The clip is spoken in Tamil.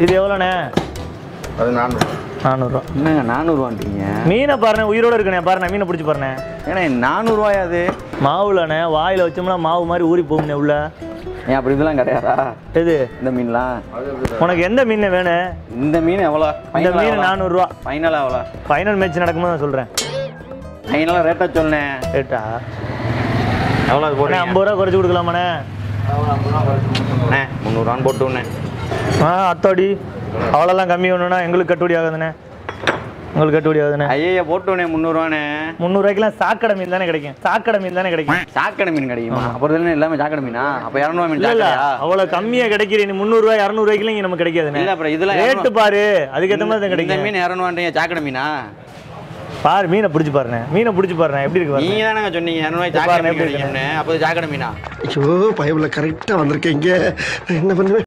இது எவ்வளோண்ணே? அது 400. 400. என்னங்க 400வான்றீங்க? மீனை பாருண்ணே, உயிரோடு இருக்குண்ணே. பாருண்ணே, மீனை பிடிச்சி பாருண்ணே. ஏன்னா 400ரூவாயா அது? மாவுலண்ணே, வாயில் வச்சோம்னா மாவு மாதிரி ஊறி போகும்ண்ணே உள்ள. ஏன் அப்படி இதெல்லாம் கிடையாதா? எது இந்த மீன்லாம்? உனக்கு எந்த மீன் வேணும்? இந்த மீன் எவ்வளோ? இந்த மீன் 400 ரூபா. ஃபைனலாக எவ்வளோ? ஃபைனல் மேட்ச் நடக்கும்போது நான் சொல்கிறேன். ஃபைனலாக ரேட்டாக சொன்னேன். ரேட்டா எவ்வளோ அது போட்டேன்? 50 ரூபா குறைச்சி கொடுக்கலாமாண்ணே? 300ரூவான்னு போட்டுண்ணே. அத்தோடி அவ்வளோலாம் கம்மி வேணும்னா எங்களுக்கு கட்டுப்படி ஆகுதுண்ணே. உங்களுக்கு கட்டுப்படி ஆகுதுண்ணே. ஐயா போட்டுண்ணே 300ரூவாண்ணே. 300 சாக்கடை மீன் தானே கிடைக்கும். சாக்கடை மீன் தானே கிடைக்கும். சாக்கடை மீன் கிடைக்குமா? அப்புறம் எல்லாமே சாக்கடை மீனா? அப்போ 200 மீன் இல்லை சாக்கடையா? அவ்வளோ கம்மியாக கிடைக்கிறீ. 300 200 இங்கே நமக்கு கிடைக்காதுண்ணே. இல்லை அப்புறம் இதெல்லாம் ரேட்டு பாரு, அதுக்கேற்ற மாதிரி தான் இந்த கிடைக்கும். மீன் 200ரூவான்றீங்க, சாக்கடை மீனா? பாரு மீனை பிடிச்சி பாருண்ணே. மீனை பிடிச்சி பாருண்ணே எப்படி இருக்கு. நீங்க தானங்க சொன்னீங்க 200 சாக்கடை மீன் கிடைக்கும்னு. அப்போ சாக்கடை மீனா? ஐயோ பயவுல கரெக்டா வந்திருக்கீங்க. என்ன பண்ணுவேன்?